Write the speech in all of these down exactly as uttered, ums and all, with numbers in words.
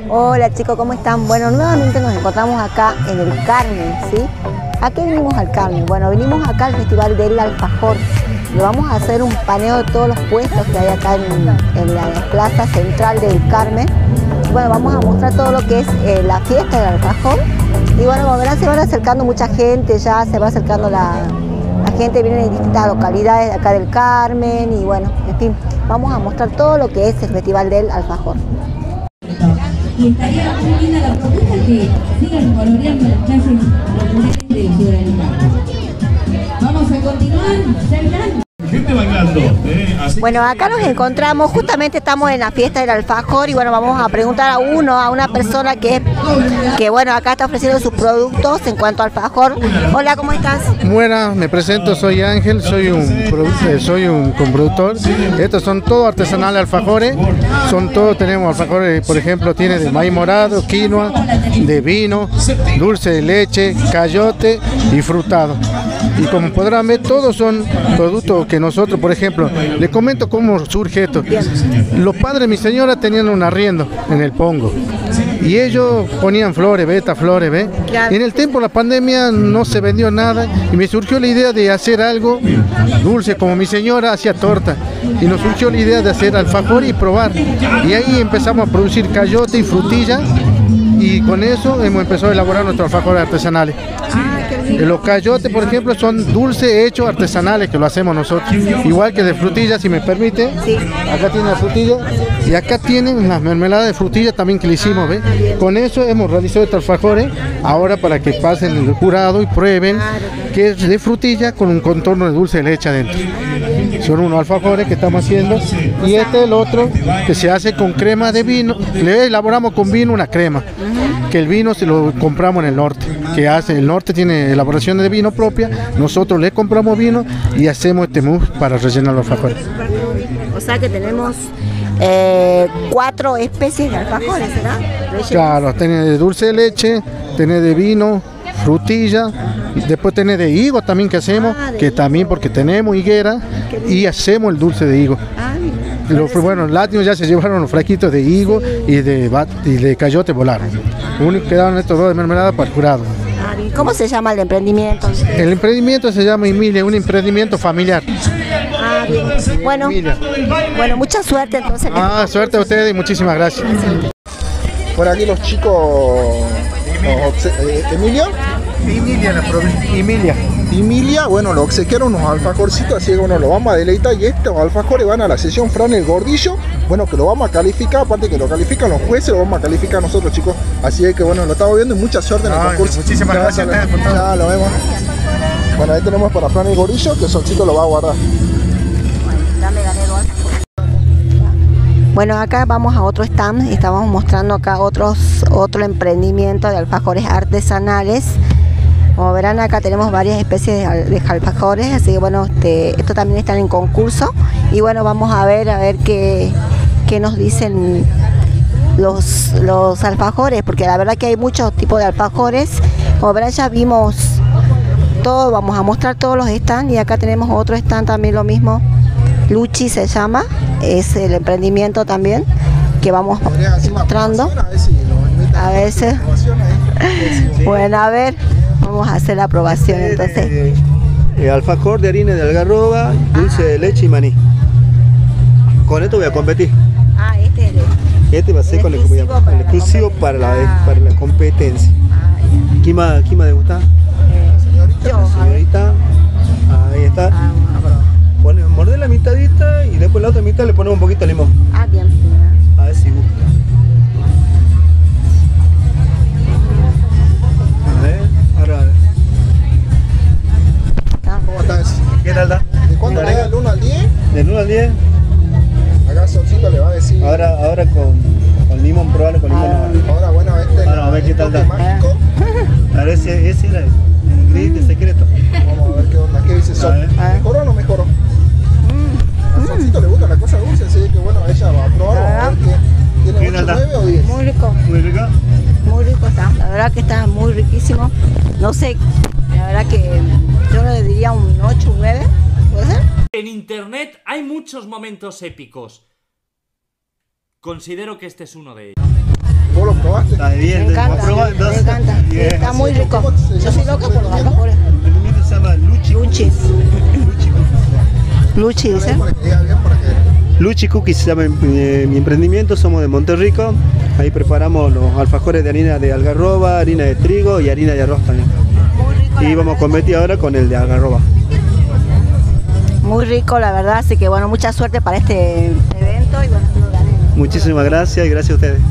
Hola chicos, ¿cómo están? Bueno, nuevamente nos encontramos acá en el Carmen, ¿sí? ¿A qué vinimos al Carmen? Bueno, vinimos acá al Festival del Alfajor. Le vamos a hacer un paneo de todos los puestos que hay acá en, en la plaza central del Carmen. Bueno, vamos a mostrar todo lo que es eh, la fiesta del alfajor. Y bueno, como verán, se van acercando mucha gente, ya se va acercando la, la gente, viene de distintas localidades de acá del Carmen. Y bueno, en fin, vamos a mostrar todo lo que es el Festival del Alfajor. Y estaría muy linda la propuesta que sigan coloreando las calles populares de la ciudad del Carmen. Vamos a continuar, Sergán. Gente bailando, eh, así bueno, acá nos encontramos, justamente estamos en la fiesta del alfajor y bueno, vamos a preguntar a uno, a una persona que, que bueno, acá está ofreciendo sus productos en cuanto al alfajor. Hola, ¿cómo estás? Buenas, me presento, soy Ángel, soy un, eh, soy un comproductor. Estos son todos artesanales alfajores, son todos, tenemos alfajores, por ejemplo, tiene de maíz morado, quinoa, de vino, dulce de leche, cayote y frutado. Y como podrán ver, todos son productos que nosotros, por ejemplo, les comento cómo surge esto. Los padres de mi señora tenían un arriendo en el Pongo y ellos ponían flores, beta flores, ¿ve? Y en el tiempo de la pandemia no se vendió nada y me surgió la idea de hacer algo dulce, como mi señora hacía torta, y nos surgió la idea de hacer alfajor y probar. Y ahí empezamos a producir cayote y frutilla y con eso hemos empezado a elaborar nuestros alfajores artesanales. Los cayotes, por ejemplo, son dulces hechos artesanales que lo hacemos nosotros. Igual que de frutilla, si me permite. Sí. Acá tiene la frutilla y acá tienen las mermeladas de frutilla también que le hicimos, ¿ve? Con eso hemos realizado estos alfajores ahora para que pasen el jurado y prueben que es de frutilla con un contorno de dulce de leche adentro. Son unos alfajores que estamos haciendo y este es el otro que se hace con crema de vino. Le elaboramos con vino una crema, que el vino se lo compramos en el norte, que hace, el norte tiene elaboración de vino propia, nosotros le compramos vino y hacemos este mousse para rellenar los alfajores. O sea que tenemos eh, cuatro especies de alfajores, ¿verdad? Claro, tiene de dulce de leche, tiene de vino, frutilla, después tiene de higo también que hacemos, ah, que higo. También porque tenemos higuera y hacemos el dulce de higo. Ah, los, bueno, los latinos ya se llevaron los frasquitos de higo, sí. y, de bat, y de cayote volaron. Lo único que quedaron estos dos de mermelada para el jurado. ¿Cómo se llama el emprendimiento? El emprendimiento se llama Emilia, un emprendimiento familiar. Ah, bien. Bueno, bueno, mucha suerte entonces. Ah, suerte a ustedes y muchísimas gracias. Por aquí los chicos, los, eh, Emilio. Emilia, la provincia. Emilia. Emilia, bueno, los obsequiaron unos alfajorcitos, así que bueno, lo vamos a deleitar y estos alfajores van a la sesión Fran el Gordillo, bueno, que lo vamos a calificar, aparte que lo califican los jueces, lo vamos a calificar nosotros, chicos, así que bueno, lo estamos viendo y mucha suerte en el Ay, concurso. Muchísimas gracias, gracias por todo. Ya lo vemos. Bueno, ahí tenemos para Fran el Gordillo, que el solcito lo va a guardar. Bueno, acá vamos a otro stand, estamos mostrando acá otros otro emprendimiento de alfajores artesanales. Como verán, acá tenemos varias especies de, de alfajores, así que bueno, este, esto también están en concurso. Y bueno, vamos a ver a ver qué, qué nos dicen los, los alfajores, porque la verdad que hay muchos tipos de alfajores. Como verán, ya vimos todo, vamos a mostrar todos los stands y acá tenemos otro stand también lo mismo. Luchi se llama, es el emprendimiento también que vamos mostrando. A veces. Bueno, a ver, vamos a hacer la aprobación entonces. Eh, eh, alfajor de harina de algarroba, dulce de leche y maní. Con esto voy a competir. Ah, este es el, Este va a ser el con el, el para exclusivo la para la, ah. para la competencia. Ah, ¿Quién más, quién más le gusta? eh, yo, a ver. Señorita, ahí está. Ah, Pone, morder la mitadita y después la otra mitad le ponemos un poquito de limón. ah, bien. A ver si gusta. A ver, ahora a ver. ¿Cómo estás? ¿Qué tal está? ¿De cuánto le da del uno al diez? Del uno al diez. Acá Solcito le va a decir. Ahora, ahora con, con limón, probable con limón. Ah. Ahora, bueno, este Ahora, a ver qué tal toque da. mágico. A ver, ese, ese era el ingrediente secreto. Vamos a ver qué onda, qué dice Sol. A ver. ¿Mejoró o no mejoró? A Solcito le gusta la cosa dulce, así que bueno, ella va a probar, a ver qué tiene ¿Qué ocho, tal da? nueve o diez. Muy rico, Muy rico. muy rico está. La verdad que está muy riquísimo. No sé, la verdad que yo le diría un ocho, un nueve, ¿puede ser? En internet hay muchos momentos épicos. Considero que este es uno de ellos. ¿Vos lo probaste? Está bien, Me encanta, probado, me entonces. encanta. Sí, Bien. está muy rico. Yo soy loca por los alfajores. El emprendimiento se llama Luchi. Luchi. Luchi, dice. Para que diga bien, para que... Luchi Cookies se llama eh, mi emprendimiento, somos de Monterrico. Ahí preparamos los alfajores de harina de algarroba, harina de trigo y harina de arroz también. Muy rico. Y vamos a competir ahora con el de algarroba. Muy rico, la verdad. Así que bueno, mucha suerte para este evento y bueno, que lo ganen. Muchísimas gracias y gracias a ustedes.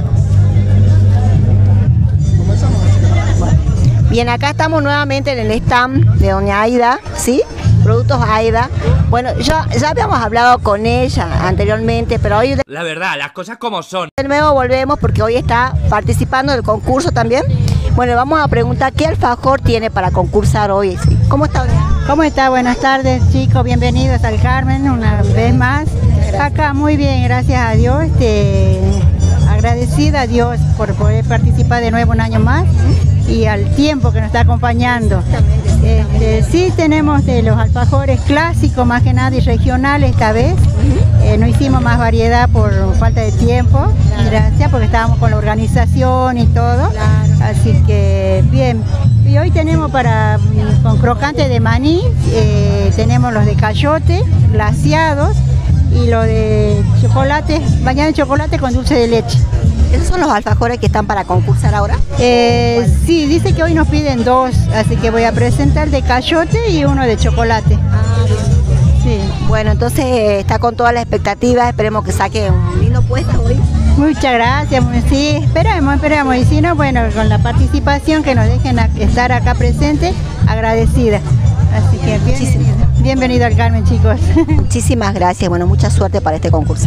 Bien, acá estamos nuevamente en el stand de doña Aida, ¿sí? Productos Aida. Bueno, ya, ya habíamos hablado con ella anteriormente, pero hoy de La verdad, las cosas como son. nuevo volvemos porque hoy está participando del concurso también. Bueno, vamos a preguntar qué alfajor tiene para concursar hoy. ¿Sí? ¿Cómo está, doña? ¿Cómo está? Buenas tardes, chicos. Bienvenidos al Carmen una vez más. Acá muy bien, gracias a Dios. Este, agradecida a Dios por poder participar de nuevo un año más y al tiempo que nos está acompañando. Este, sí tenemos de los alfajores clásicos más que nada y regionales esta vez. Eh, no hicimos más variedad por falta de tiempo. Gracias, porque estábamos con la organización y todo. Así que bien. Y hoy tenemos para con crocante de maní, eh, tenemos los de cayote, glaseados y los de chocolate, bañado en chocolate con dulce de leche. ¿Esos son los alfajores que están para concursar ahora? Eh, sí, dice que hoy nos piden dos, así que voy a presentar el de cayote y uno de chocolate. Ah, Sí. bueno, entonces eh, está con toda la expectativa. Esperemos que saque un lindo puesto hoy. Muchas gracias, sí, esperamos, esperamos. Y si no, bueno, con la participación que nos dejen a- estar acá presentes, agradecida. Así que bienvenido, bienvenido al Carmen, chicos. Muchísimas gracias. Bueno, mucha suerte para este concurso.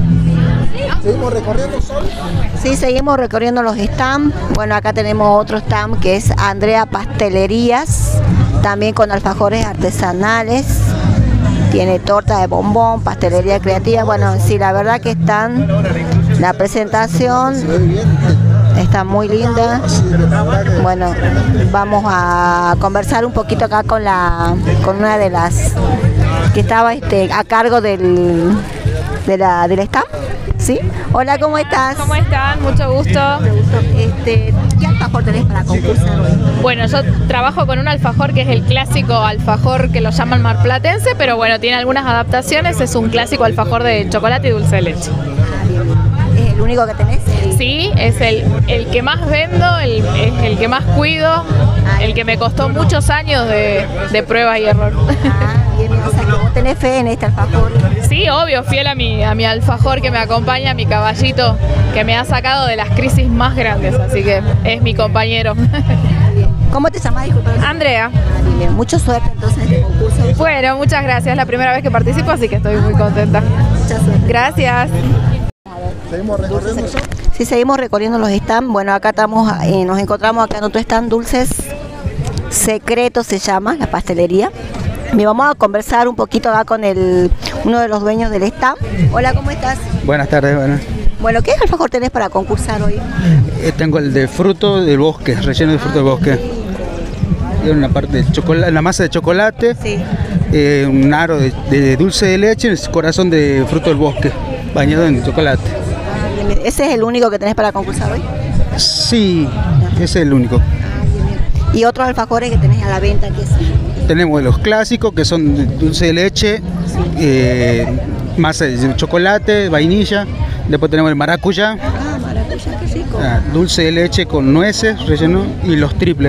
Seguimos recorriendo, Sol. Sí, seguimos recorriendo los stands. Bueno, acá tenemos otro stand que es Andrea Pastelerías, también con alfajores artesanales. Tiene torta de bombón, pastelería creativa. Bueno, sí, la verdad que están, la presentación Se ve bien. está muy linda. Sí, la verdad que... Bueno, vamos a conversar un poquito acá con la, con una de las que estaba este, a cargo del, de la, del stand. ¿Sí? Hola, ¿cómo estás? ¿Cómo están? Mucho gusto. Este, ¿qué alfajor tenés para concursar hoy? Bueno, yo trabajo con un alfajor que es el clásico alfajor que lo llaman marplatense, pero bueno, tiene algunas adaptaciones. Es un clásico alfajor de chocolate y dulce de leche. ¿Es el único que tenés? Sí, es el, el que más vendo, el, es el que más cuido, el que me costó muchos años de, de prueba y error. Ah, bien, bien, o sea que vos tenés fe en este alfajor. Sí, obvio, fiel a mi, a mi alfajor que me acompaña, a mi caballito que me ha sacado de las crisis más grandes, así que es mi compañero. ¿Cómo te llamas? Disculpa. Andrea. Ah, bien, bien. Mucha suerte entonces en este concurso. Bueno, muchas gracias, es la primera vez que participo, así que estoy muy contenta. Mucha suerte. Gracias. Seguimos recorriendo, Sol. Sí, seguimos recorriendo los stands. Bueno, acá estamos, eh, nos encontramos acá en otro stand, Dulces Secretos se llama, la pastelería. Y vamos a conversar un poquito acá con el, uno de los dueños del stand. Hola, ¿cómo estás? Buenas tardes, bueno. Bueno, ¿qué alfajor tenés para concursar hoy? Eh, tengo el de fruto del bosque, relleno de fruto del bosque. Tiene una parte de chocolate, la masa de chocolate, Sí. eh, un aro de, de dulce de leche, el corazón de fruto del bosque, bañado en chocolate. ¿Ese es el único que tenés para concursar hoy? Sí, ese es el único. ¿Y otros alfajores que tenés a la venta? ¿Qué es? Tenemos los clásicos que son de dulce de leche, eh, masa de chocolate, vainilla. Después tenemos el maracuyá, Ah, maracuyá, qué rico. ah, dulce de leche con nueces, relleno, y los triples.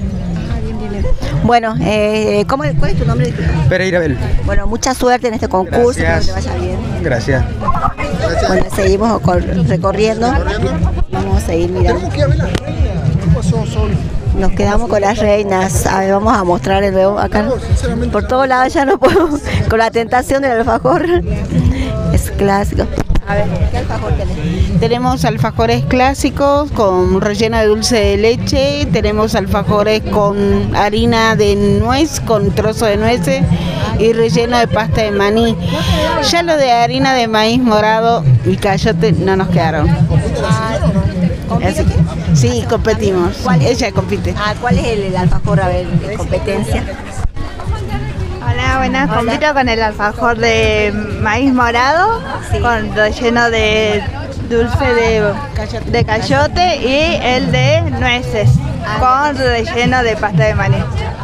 Bueno, eh, ¿cómo, ¿cuál es tu nombre? Pereira Bel. Bueno, mucha suerte en este concurso, Gracias. que te vaya bien. Gracias. Bueno, seguimos cor- recorriendo. Vamos a seguir mirando. Tenemos que ir a ver las reinas. ¿Qué pasó, Sol? Nos quedamos con las reinas. A ver, vamos a mostrar el nuevo acá. Por todos lados ya no podemos. Con la tentación del alfajor. Es clásico. A ver, ¿qué alfajor tenés? Tenemos alfajores clásicos con relleno de dulce de leche, tenemos alfajores con harina de nuez, con trozo de nueces y relleno de pasta de maní. Ya lo de harina de maíz morado y cayote no nos quedaron. Así que, sí, competimos. ¿Cuál es? Ella compite. Ah, ¿cuál es el, el alfajor? A ver, de competencia. Hola, buenas. Hola. Compito con el alfajor de maíz morado, Sí. con relleno de dulce de, de cayote y el de nueces, con relleno de pasta de maní.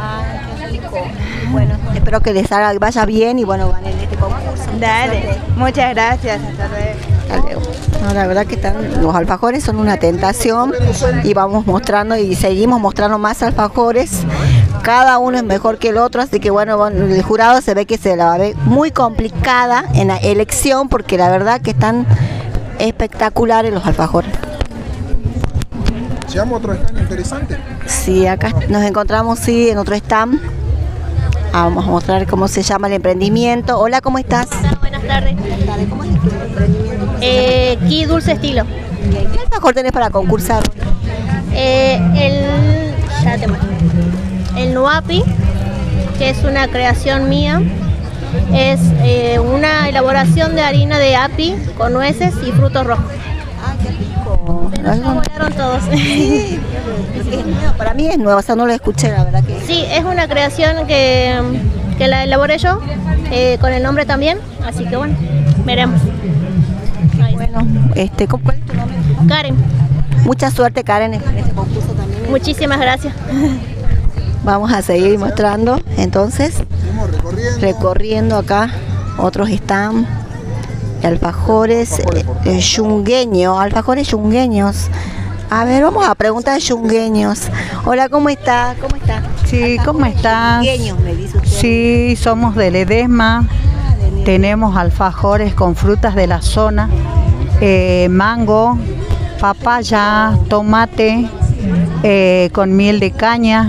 Bueno, espero que les salga, vaya bien y bueno, ganen este concurso. Dale, muchas gracias, hasta luego. Hasta luego. No, la verdad que están, los alfajores son una tentación y vamos mostrando y seguimos mostrando más alfajores. Cada uno es mejor que el otro, así que bueno, bueno, el jurado se ve que se la va a ver muy complicada en la elección porque la verdad que están espectaculares los alfajores. ¿Llegamos a otro stand interesante? Sí, acá nos encontramos sí, en otro stand. Ah, vamos a mostrar cómo se llama el emprendimiento. Hola, ¿cómo estás? Hola, buenas tardes. ¿Cómo es tu emprendimiento? Eh, Ki Dulce Estilo. ¿Qué alfajor tenés para concursar? Eh, el, ya te muestro. El Nuapi, que es una creación mía, es eh, una elaboración de harina de api con nueces y frutos rojos. Ah, qué rico. Volaron todos. Sí, es nuevo, para mí es nuevo, o sea, no lo escuché, la verdad que... Sí, es una creación que, que la elaboré yo, eh, con el nombre también, así que bueno, veremos. Bueno, este, ¿cuál es tu nombre? Karen. Mucha suerte, Karen, en este concurso también. Muchísimas gracias. Vamos a seguir mostrando, entonces, recorriendo. recorriendo acá otros stands, alfajores eh, yungueños, alfajores yungueños. A ver, vamos a preguntar yungueños. Hola, ¿cómo está? ¿Cómo está? Sí, ¿cómo estás? Yungueños, me dice usted. Sí, somos de Ledesma. Tenemos alfajores con frutas de la zona, eh, mango, papaya, tomate, eh, con miel de caña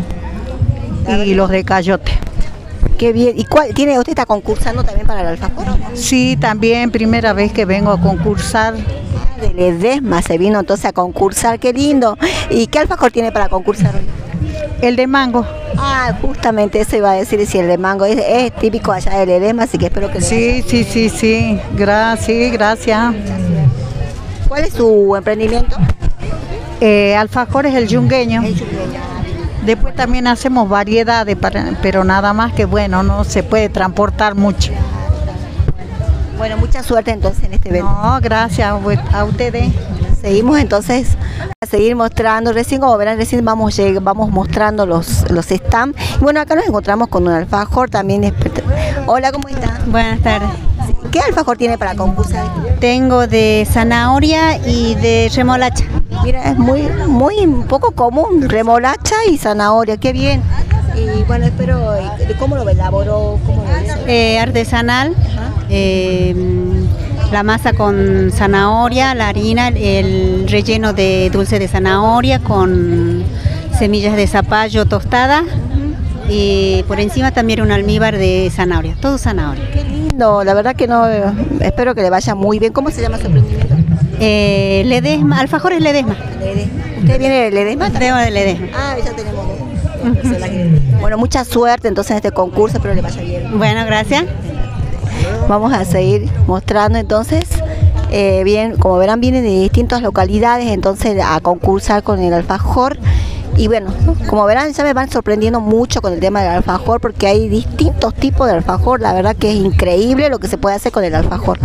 y los de cayote. Qué bien. ¿Y cuál tiene? ¿Usted está concursando también para el alfajor? Sí, también, primera vez que vengo a concursar. Ah, de Ledesma se vino entonces a concursar, qué lindo. ¿Y qué alfajor tiene para concursar hoy? El de mango. Ah, justamente eso iba a decir, si el de mango es, es típico allá de Ledesma, así que espero que... Sí, sí, sí, sí, gracias, gracias. ¿Cuál es su emprendimiento? Eh, alfajores el yungueño. El yungueño. Después también hacemos variedades, para, pero nada más que bueno, no se puede transportar mucho. Bueno, mucha suerte entonces en este evento. No, gracias a ustedes. Seguimos entonces a seguir mostrando, recién como verán, recién vamos, vamos mostrando los, los stands. Y bueno, acá nos encontramos con un alfajor también. Hola, ¿cómo está? Buenas tardes. ¿Qué alfajor tiene para concursar? Tengo de zanahoria y de remolacha. Mira, es muy, muy poco común, remolacha y zanahoria, qué bien. Y bueno, espero, ¿cómo lo elaboró? ¿Cómo lo hizo? Eh, artesanal, eh, la masa con zanahoria, la harina, el relleno de dulce de zanahoria con semillas de zapallo tostada y por encima también un almíbar de zanahoria, todo zanahoria. Qué lindo, la verdad que no, espero que le vaya muy bien. ¿Cómo se llama su emprendimiento? Eh, Ledesma, alfajores Ledesma. Ledesma. ¿Usted viene de Ledesma? Tengo de Ledesma. Ah, ya tenemos dos. Bueno, mucha suerte entonces en este concurso, espero le vaya bien. Bueno, gracias. Vamos a seguir mostrando entonces, eh, bien, como verán vienen de distintas localidades entonces a concursar con el alfajor. Y bueno, como verán ya me van sorprendiendo mucho con el tema del alfajor porque hay distintos tipos de alfajor, la verdad que es increíble lo que se puede hacer con el alfajor.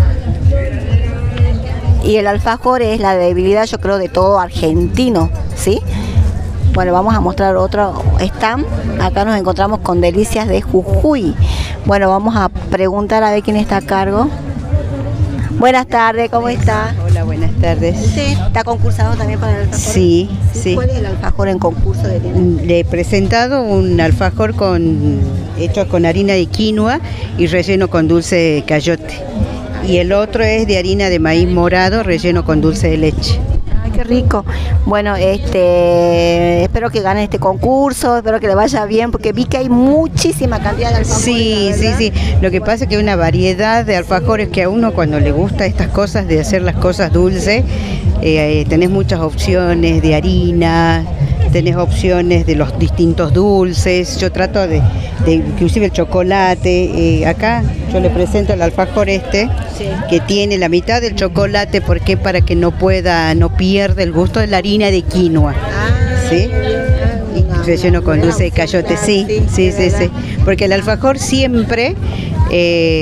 Y el alfajor es la debilidad, yo creo, de todo argentino, ¿sí? Bueno, vamos a mostrar otro stand. Acá nos encontramos con Delicias de Jujuy. Bueno, vamos a preguntar a ver quién está a cargo. Buenas tardes, ¿cómo está? Hola, buenas tardes. ¿Usted está concursado también para el alfajor? Sí, sí. ¿Cuál es el alfajor en concurso de tienda? Le he presentado un alfajor con hecho con harina de quinoa y relleno con dulce de cayote. Y el otro es de harina de maíz morado, relleno con dulce de leche. Ay, qué rico. Bueno, este, espero que gane este concurso, espero que le vaya bien, porque vi que hay muchísima cantidad de alfajores. Sí, sí, sí. Lo que pasa es que hay una variedad de alfajores que a uno cuando le gusta estas cosas de hacer las cosas dulces, eh, tenés muchas opciones de harina, tenés opciones de los distintos dulces. Yo trato de, de inclusive el chocolate. Eh, acá yo le presento el alfajor este, sí, que tiene la mitad del chocolate, porque para que no pueda, no pierda el gusto de la harina de quinoa. Ah, ¿sí? Y relleno con dulce de cayote, sí, sí, sí, sí, sí. Porque el alfajor siempre eh,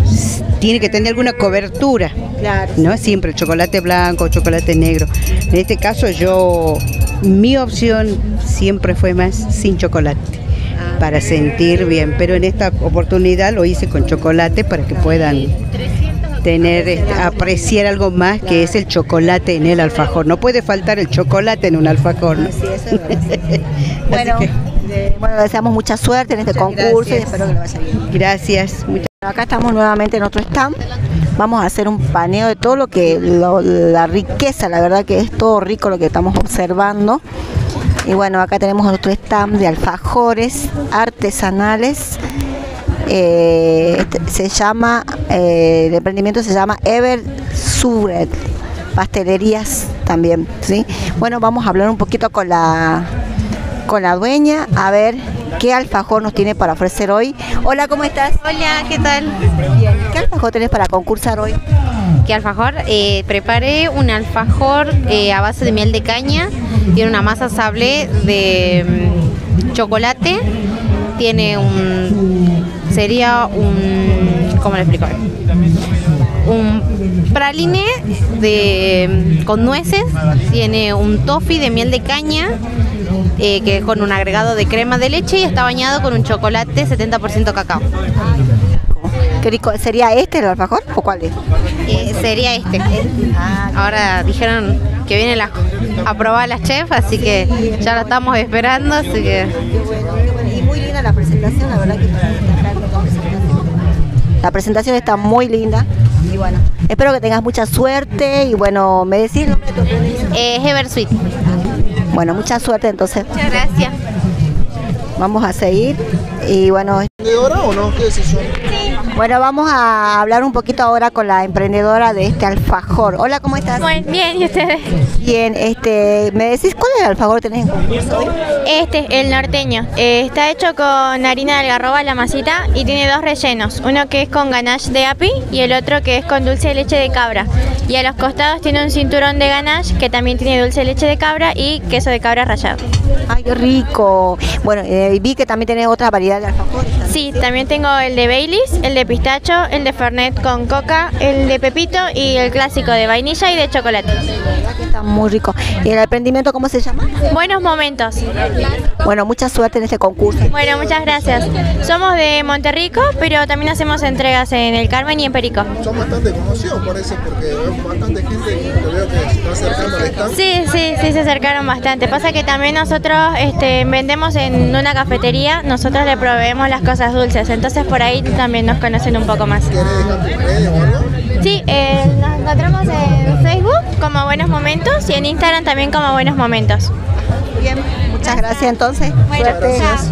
tiene que tener alguna cobertura, claro. ¿no? Siempre chocolate blanco, chocolate negro. En este caso yo, mi opción siempre fue más sin chocolate, para sentir bien, pero en esta oportunidad lo hice con chocolate para que puedan tener, apreciar algo más que es el chocolate en el alfajor. No puede faltar el chocolate en un alfajor, ¿no? Sí, eso es verdad. Bueno, eh, bueno, deseamos mucha suerte en este concurso gracias. Y espero que le vaya bien. Gracias. Muchas... Acá estamos nuevamente en otro stand. Vamos a hacer un paneo de todo lo que, lo, la riqueza, la verdad que es todo rico lo que estamos observando. Y bueno, acá tenemos otro stand de alfajores artesanales. Eh, este, se llama, eh, el emprendimiento se llama Ever Suret, pastelerías también, ¿sí? Bueno, vamos a hablar un poquito con la, con la dueña, a ver qué alfajor nos tiene para ofrecer hoy. Hola, ¿cómo estás? Hola, ¿qué tal? Bien. ¿Qué alfajor tenés para concursar hoy? ¿Qué alfajor? Eh, preparé un alfajor eh, a base de miel de caña, tiene una masa sablé de um, chocolate, tiene un, sería un, ¿cómo le explico? Un praline de, con nueces, tiene un toffee de miel de caña, eh, que es con un agregado de crema de leche y está bañado con un chocolate setenta por ciento cacao. Qué rico. ¿Sería este el alfajor o cuál es? Eh, sería este. Ahora dijeron que vienen las, a probar las chefs, así que ya lo estamos esperando, así que... Y muy linda la presentación, la verdad que para destacar la presentación. La presentación está muy linda y bueno, espero que tengas mucha suerte y bueno, ¿me decís el nombre de tu emprendimiento? Eh, Eversweet. Bueno, mucha suerte entonces. Muchas gracias. Vamos a seguir y bueno... ¿Emprendedora o no? ¿Qué decisión? Sí. Bueno, vamos a hablar un poquito ahora con la emprendedora de este alfajor. Hola, ¿cómo estás? Muy bien, ¿y ustedes? Bien, este, ¿me decís cuál es el alfajor que tenés en concurso hoy? Este, el norteño. Eh, está hecho con harina de algarroba, la masita, y tiene dos rellenos. Uno que es con ganache de api y el otro que es con dulce de leche de cabra. Y a los costados tiene un cinturón de ganache que también tiene dulce de leche de cabra y queso de cabra rallado. ¡Ay, qué rico! Bueno, eh, vi que también tenés otra variedad de alfajores. Sí, también tengo el de Baileys, el de pistacho, el de Fernet con coca, el de pepito y el clásico de vainilla y de chocolate. La verdad que está muy rico. ¿Y el emprendimiento cómo se llama? Buenos Momentos. Bueno, mucha suerte en este concurso. Bueno, muchas gracias. Somos de Monterrico, pero también hacemos entregas en el Carmen y en Perico. Son bastante conocidos, parece, porque veo bastante gente que veo que se está acercando al stand. Sí, sí, sí, se acercaron bastante. Pasa que también nosotros este, vendemos en una cafetería, nosotros le proveemos las cosas dulces, entonces por ahí también nos conocen un poco más. ¿Quieres dejar tu medio o algo? Sí, eh, nos encontramos en Facebook como Buenos Momentos y en Instagram también como Buenos Momentos. Bien, muchas gracias entonces. Bueno, suerte. gracias.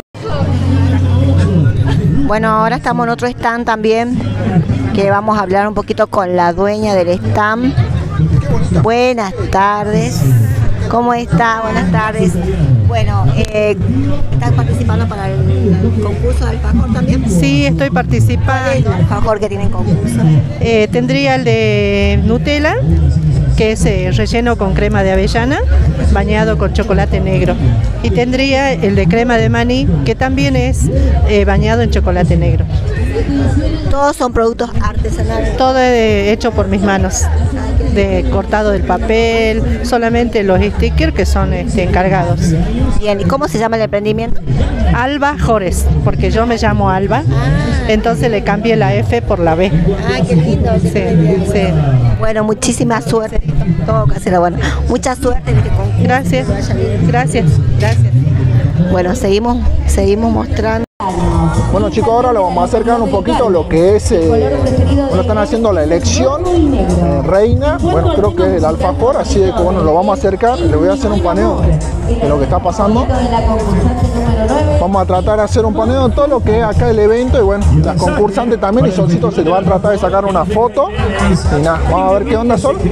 Bueno, ahora estamos en otro stand también, que vamos a hablar un poquito con la dueña del stand. Buenas tardes. ¿Cómo está? Buenas tardes. Bueno, eh, ¿estás participando para el concurso de alfajor también? Sí, estoy participando. ¿Cuál es el alfajor que tienen concurso? Eh, tendría el de Nutella, que es eh, relleno con crema de avellana, bañado con chocolate negro. Y tendría el de crema de maní, que también es eh, bañado en chocolate negro. Todos son productos artesanales. Todo eh, hecho por mis manos, de cortado del papel, solamente los stickers que son este, encargados. Bien, ¿y cómo se llama el emprendimiento? Alfajores, porque yo me llamo Alba, ah, entonces le cambié la F por la B. Ah, qué lindo. Sí, sí. Bueno, muchísima suerte. Todo casero, bueno. Mucha suerte en este concurso. Gracias. Gracias. Gracias. Bueno, seguimos, seguimos mostrando. Bueno, chicos, ahora lo vamos a acercar un poquito a lo que es, eh, bueno, están haciendo la elección eh, reina, bueno, creo que es el alfajor, así de que bueno, lo vamos a acercar, le voy a hacer un paneo de lo que está pasando. Vamos a tratar de hacer un paneo de todo lo que es acá el evento y bueno, las concursantes también y Solcito se le va a tratar de sacar una foto y nada, vamos a ver qué onda, Sol.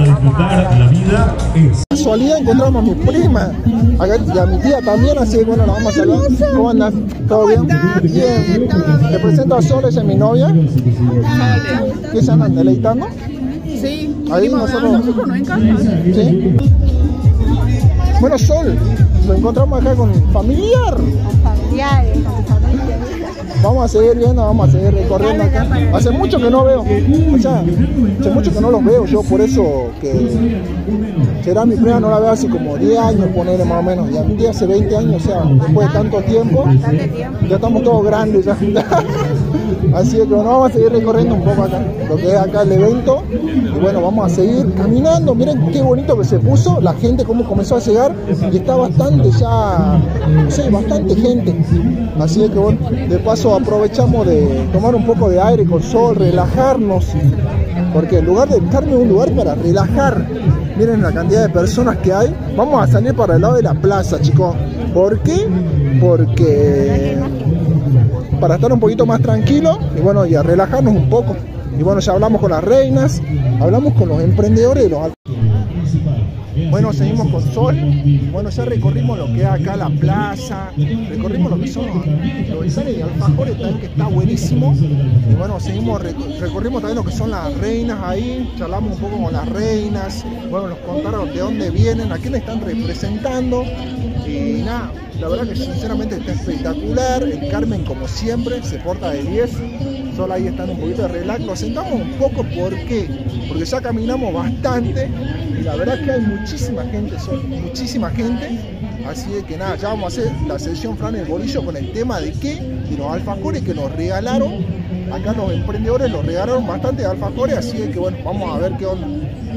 Casualidad encontramos a mi prima acá, y a mi tía también, así que bueno, la vamos a saludar. ¿Cómo andas? ¿Todo bien? Bien. Te presento a Sol, esa es mi novia. ¿Qué se andan deleitando? Sí. Ahí nosotros. Nosotros nos encanta. Sí. Bueno, Sol, lo encontramos acá con familiar. Con familiares, con familia. vamos a seguir viendo, vamos a seguir recorriendo acá. Hace mucho que no veo, o sea, hace mucho que no los veo, yo por eso que será mi prima, no la veo hace como diez años, ponerle más o menos, y a mi tía hace veinte años, o sea, después de tanto tiempo, ya estamos todos grandes ya. Así que bueno, vamos a seguir recorriendo un poco acá, lo que es acá el evento, y bueno, vamos a seguir caminando. Miren qué bonito que se puso, la gente cómo comenzó a llegar, y está bastante ya, no sé, bastante gente. Así que bueno, de paso aprovechamos de tomar un poco de aire con sol, relajarnos, porque el lugar del Carmen es un lugar para relajar. Miren la cantidad de personas que hay. Vamos a salir para el lado de la plaza, chicos. ¿Por qué? Porque para estar un poquito más tranquilo y bueno, y a relajarnos un poco. Y bueno, ya hablamos con las reinas, hablamos con los emprendedores de los... Bueno, seguimos con sol. Bueno, ya recorrimos lo que es acá la plaza, recorrimos lo que son los guisares de alfajores, que está buenísimo. Y bueno, seguimos, recorrimos también lo que son las reinas ahí, charlamos un poco con las reinas, bueno, nos contaron de dónde vienen, a quién están representando. Y nada, la verdad que sinceramente está espectacular. El Carmen, como siempre, se porta de diez. Solo ahí están un poquito de relax. Nos sentamos un poco, ¿por qué? Porque ya caminamos bastante y la verdad que hay muchísima gente, son muchísima gente. Así que nada, ya vamos a hacer la sesión Fran el Bolillo con el tema de qué, de los alfajores que nos regalaron. Acá los emprendedores nos regalaron bastante alfajores, así que bueno, vamos a ver qué onda.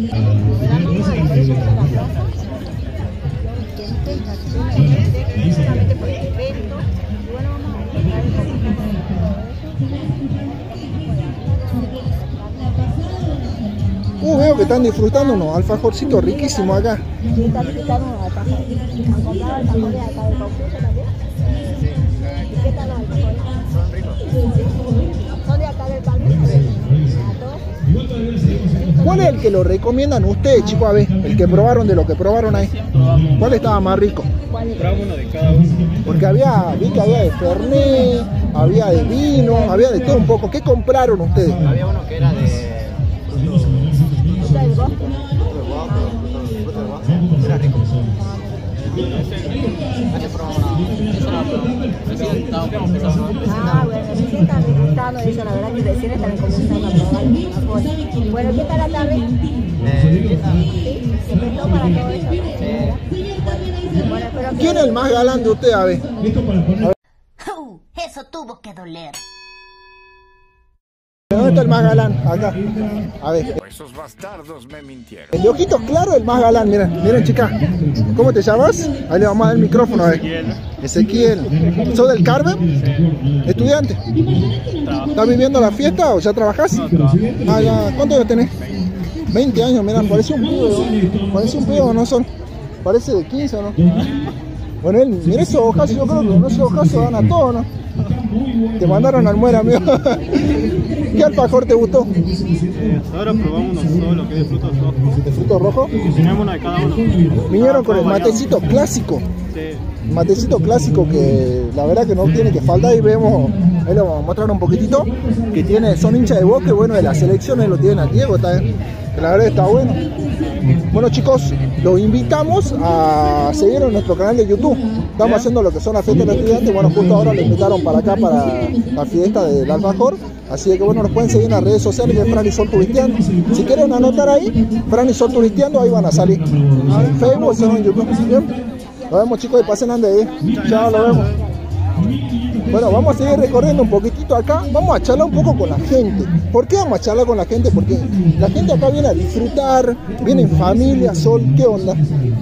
Uh, veo que están disfrutando unos alfajorcitos riquísimos acá. Sí, están disfrutando unos alfajores. ¿Han comprado alfajores acá del concurso también? Sí. ¿Y qué tal los alfajores? Son ricos. ¿Son de acá del Carmen? ¿Cuál es el que lo recomiendan ustedes, chicos? A ver, el que probaron de lo que probaron ahí. ¿Cuál estaba más rico? Probamos uno de cada uno. Porque había, vi que había de Fernet, había de vino, había de todo un poco. ¿Qué compraron ustedes? Había uno que era de... Era rico. Ah, bueno, recién están disfrutando de eso, la verdad que recién están comenzando a probar los alfajores. Bueno, ¿qué tal la tarde? Eh, ¿Sí? ¿Se prestó para todo eso? Bueno, espero que... ¿Quién es el más galán de ustedes? A ver. A ver. Uh, eso tuvo que doler. ¿Dónde está el más galán? Acá. A ver. Esos bastardos me mintieron. El de ojitos claros, el más galán. Miren, miren, chica. ¿Cómo te llamas? Ahí le vamos a dar el micrófono. A ver. Ezequiel. ¿Sos del Carmen? ¿Estudiante? ¿Estás viviendo la fiesta o ya trabajás? Ah, ya. ¿Cuántos años tenés? veinte años, miren, parece un pibe, ¿no? Parece un pibe, ¿o no son? Parece de quince, ¿no? Bueno, él, mira esos ojazos, yo creo que con esos ojazos dan a todo, ¿no? Te mandaron al muera, amigo. ¿Qué alfajor te gustó? Eh, ahora probamos uno solo, que es de frutos rojos. ¿De frutos rojos? Tenemos uno de cada uno. Vinieron con el matecito clásico. Sí. Matecito clásico que la verdad que no tiene que faltar. Y vemos, ahí lo vamos a mostrar un poquitito, que tiene, son hinchas de Boca, bueno, de las selecciones lo tienen a Diego, está, que la verdad está bueno. Bueno, chicos, los invitamos a seguir en nuestro canal de YouTube. Estamos haciendo lo que son las fiestas de los estudiantes. Bueno, justo ahora lo invitaron para acá, para la fiesta del alfajor. Así que bueno, nos pueden seguir en las redes sociales de Fran y Sol Turisteando. Si quieren anotar ahí, Fran y Sol Turisteando, ahí van a salir. En Facebook, sino en YouTube. Bien. Nos vemos, chicos, y pasen ande ahí. Chao, nos vemos. Bueno, vamos a seguir recorriendo un poquitito acá. Vamos a charlar un poco con la gente. ¿Por qué vamos a charlar con la gente? Porque la gente acá viene a disfrutar, viene en familia, Sol, ¿qué onda?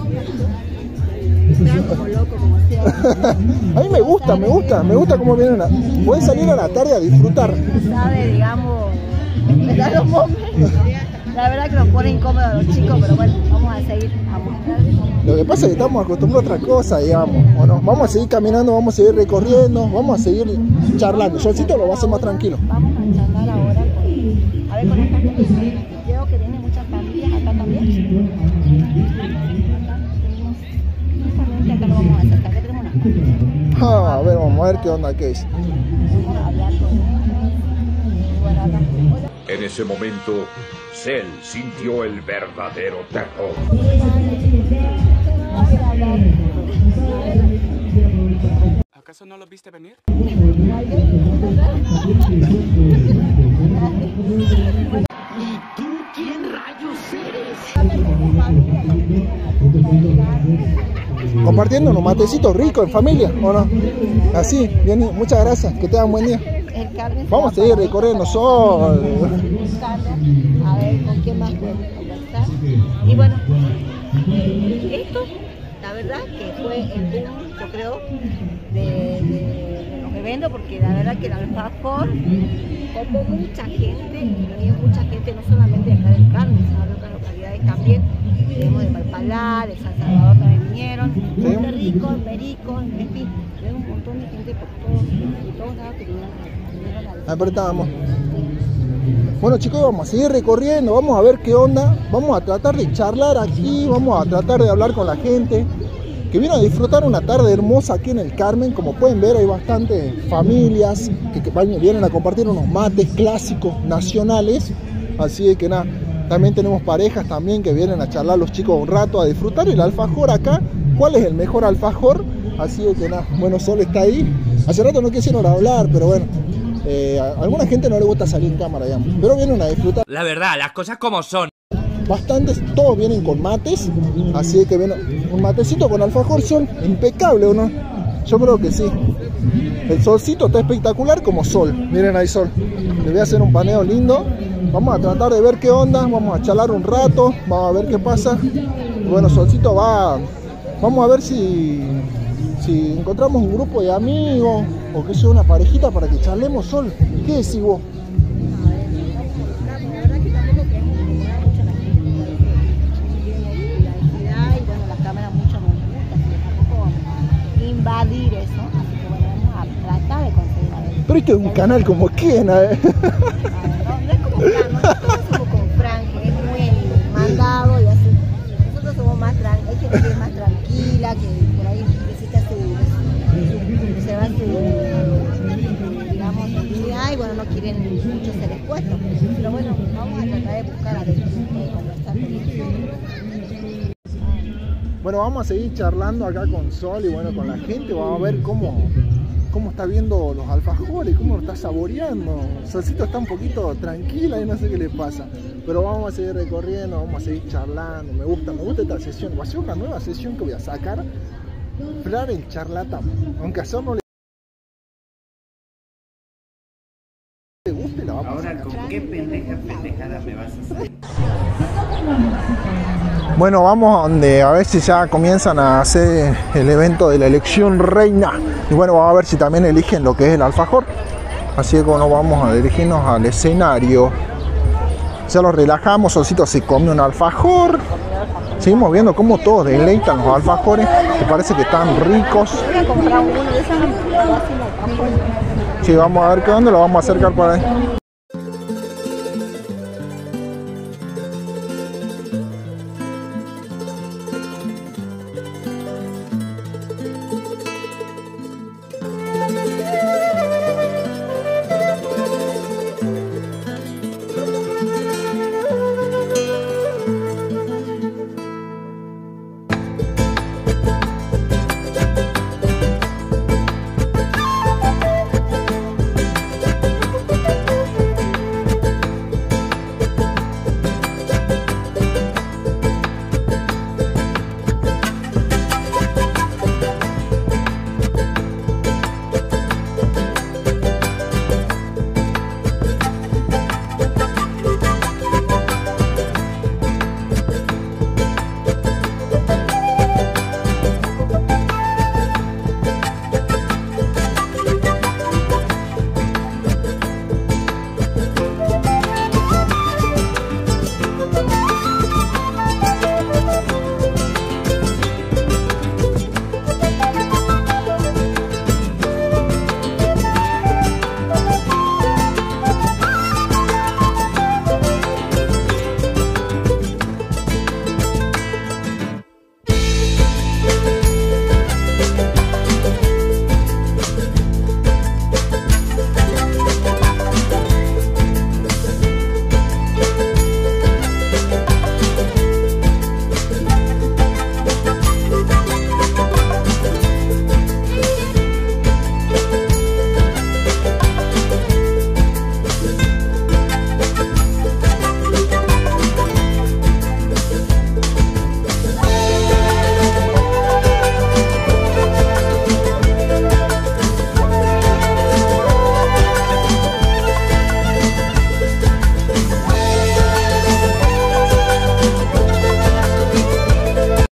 Como loco, como siempre. A mí me gusta, me gusta, me gusta cómo vienen a... Pueden salir a la tarde a disfrutar. Sabe, digamos, me da los momentos. La verdad que nos pone incómodos a los chicos, pero bueno, vamos a seguir a mostrar. Lo que pasa es que estamos acostumbrados a otra cosa, digamos, ¿o no? Vamos a seguir caminando, vamos a seguir recorriendo, vamos a seguir charlando. Solcito lo va a hacer más tranquilo. Vamos a charlar ahora con, a ver, con esta gente. Veo que vienen muchas familias acá también. Justamente acá lo vamos a hacer, acá tenemos una. Ah, a ver, vamos a ver qué onda, qué es. Vamos a hablar con... Bueno, acá. En ese momento, Cell sintió el verdadero terror. ¿Acaso no lo viste venir? ¿Y tú quién rayos eres? Compartiendo unos matecitos ricos en familia, ¿o no? Así, bien, muchas gracias, que tengan buen día. Vamos a seguir recorriendo Sol. A ver con quién más podemos conversar. Y bueno, esto, la verdad que fue el boom, yo creo, de, de, de los eventos, porque la verdad que el alfajor como mucha gente, y venía mucha gente no solamente de acá del Carmen, sino de otras localidades también. Tenemos de Malpalá, de San Salvador también vinieron, Monte Rico, Perico, en fin, tenemos un montón de gente por todos, por todos lados que vinieron a Apretamos. Bueno chicos, vamos a seguir recorriendo, vamos a ver qué onda, vamos a tratar de charlar aquí, vamos a tratar de hablar con la gente que vino a disfrutar una tarde hermosa aquí en el Carmen. Como pueden ver, hay bastantes familias que, que vienen a compartir unos mates clásicos nacionales, así que nada, también tenemos parejas también que vienen a charlar los chicos un rato, a disfrutar el alfajor acá. ¿Cuál es el mejor alfajor? Así que nada, bueno, Sol está ahí, hace rato no quisieron hablar, pero bueno. Eh, a alguna gente no le gusta salir en cámara, digamos, pero vienen a disfrutar. La verdad, las cosas como son. Bastantes, todos vienen con mates, así que vienen un matecito con alfajor, Sol, impecable, ¿o no? Yo creo que sí. El solcito está espectacular como Sol. Miren ahí Sol. Les voy a hacer un paneo lindo. Vamos a tratar de ver qué onda, vamos a charlar un rato, vamos a ver qué pasa. Y bueno, Solcito va. Vamos a ver si. Si encontramos un grupo de amigos o que sea una parejita para que charlemos, Sol. ¿Qué decís vos? La verdad que tampoco queremos incomodar mucho a la gente, porque la y bueno, las cámaras mucho nos gustan, pero tampoco vamos a invadir eso, así que bueno, vamos a tratar de conseguir a ver. Pero esto es un canal como quién, ¿eh? No, no es como Fran, nosotros somos como Fran, que es muy mandado y así. Nosotros somos más tranquilos, hay gente que es más tranquila, que por ahí necesita su, su se va su, digamos, intimidad y bueno, no quieren mucho ser expuestos. Pero bueno, vamos a tratar de buscar a ver, eh, conversar con ellos. Bueno, vamos a seguir charlando acá con Sol y bueno, con la gente, vamos a ver cómo, cómo está viendo los alfajores, cómo lo está saboreando. Solcito está un poquito tranquila y no sé qué le pasa. Pero vamos a seguir recorriendo, vamos a seguir charlando. Me gusta, me gusta esta sesión. Va a ser una nueva sesión que voy a sacar. Fran el charlatán. Aunque a Sol no le guste, la vamos Ahora, a sacar. ¿con qué pendeja pendejada me vas a hacer? Bueno, vamos a donde a ver si ya comienzan a hacer el evento de la elección reina. Y bueno, vamos a ver si también eligen lo que es el alfajor. Así que bueno, vamos a dirigirnos al escenario. Ya los relajamos, Solcito se come un alfajor. Seguimos viendo cómo todos deleitan los alfajores, que parece que están ricos. Voy a comprar uno de esos, lo hacemos alfajor. Sí, vamos a ver qué onda, lo vamos a acercar para ahí.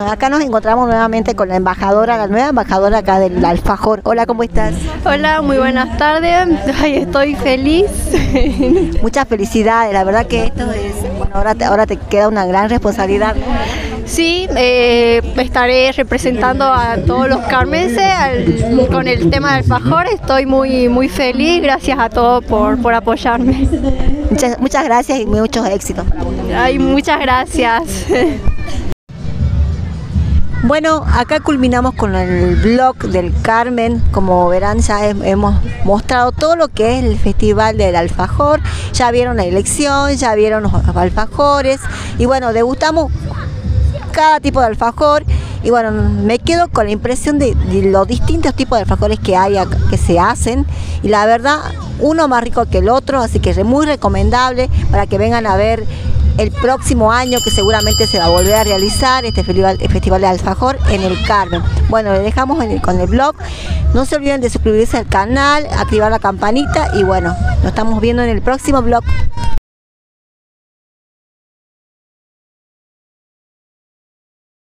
acá nos encontramos nuevamente con la embajadora, la nueva embajadora acá del alfajor. Hola, ¿cómo estás? Hola, muy buenas tardes. Ay, estoy feliz. Muchas felicidades, la verdad que esto es, bueno, ahora te, ahora te queda una gran responsabilidad. Sí, eh, estaré representando a todos los carmenses al, con el tema del alfajor. Estoy muy muy feliz, gracias a todos por, por apoyarme. Muchas, muchas gracias y muchos éxitos. Ay, muchas gracias. Bueno, acá culminamos con el blog del Carmen. Como verán, ya hemos mostrado todo lo que es el Festival del Alfajor. Ya vieron la elección, ya vieron los alfajores y bueno, degustamos cada tipo de alfajor y bueno, me quedo con la impresión de, de los distintos tipos de alfajores que hay, que se hacen, y la verdad, uno más rico que el otro, así que es muy recomendable para que vengan a ver el próximo año, que seguramente se va a volver a realizar este festival, el Festival de Alfajor en el Carmen. Bueno, le dejamos en el, con el blog. No se olviden de suscribirse al canal, activar la campanita y bueno, nos estamos viendo en el próximo blog.